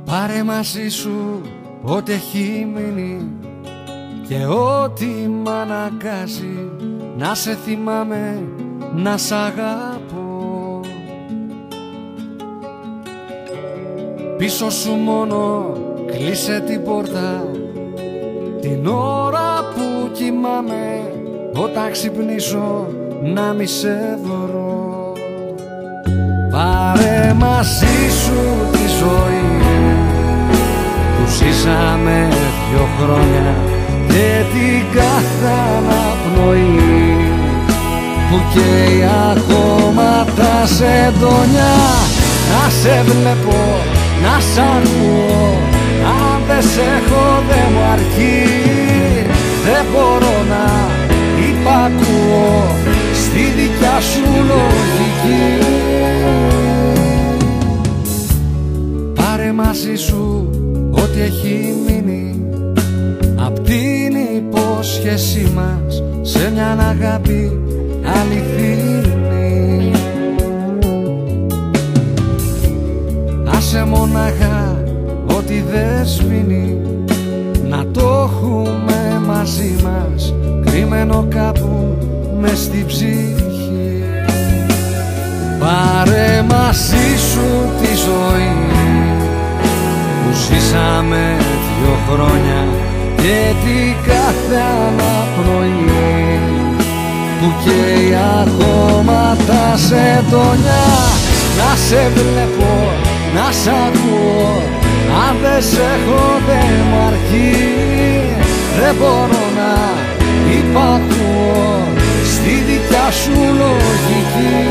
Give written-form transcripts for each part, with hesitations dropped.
Πάρε μαζί σου ό,τι έχει μείνει και ό,τι μ' αναγκάζει να σε θυμάμαι, να σ' αγαπώ. Πίσω σου μόνο κλείσε την πόρτα την ώρα που κοιμάμαι, όταν ξυπνήσω να μη σε βρω. Πάρε μαζί σου τη ζωή που ζήσαμε 2 χρόνια και την κάθε αναπνοή που καίει ακόμα τα σεντόνια. Να σε βλέπω, να σ' ακούω, αν δεν σ' έχω δεν μου αρκεί. Δεν μπορώ να υπακούω στη δικιά σου λογική. Πάρε μαζί σου ό,τι έχει μείνει απ' την υπόσχεσή μας σε μια αγάπη αληθινή. Άσε μονάχα ό,τι δεν σβήνει, να το έχουμε μαζί μας κρυμμένο κάπου μες στην ψυχή. Πάρε μαζί σου τη ζωή που ζήσαμε 2 χρόνια και την κάθε αναπνοή που καίει ακόμα τα σεντόνια. Να σε βλέπω, να σ' ακούω, αν δεν σ' έχω δεν μου αρκεί. Δεν μπορώ να υπακούω στη δικιά σου λογική.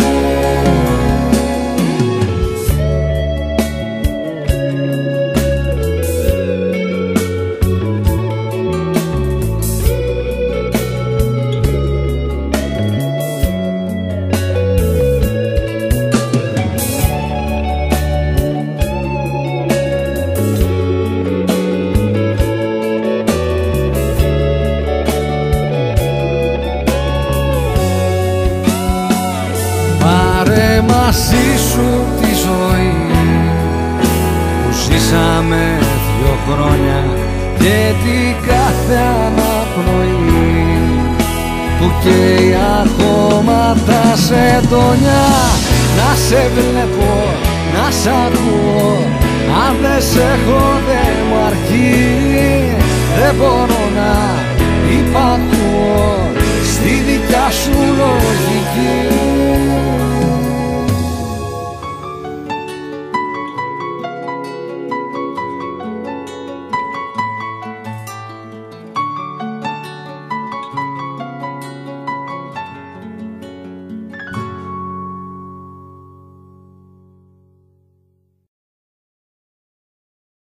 Πάρε μαζί σου τη ζωή που ζήσαμε 2 χρόνια και την κάθε αναπνοή που καίει ακόμα τα σεντόνια. Να σε βλέπω, να σ' ακούω, αν δεν σ' έχω δεν μου αρκεί. Δεν μπορώ να υπακούω στη δικιά σου λογική.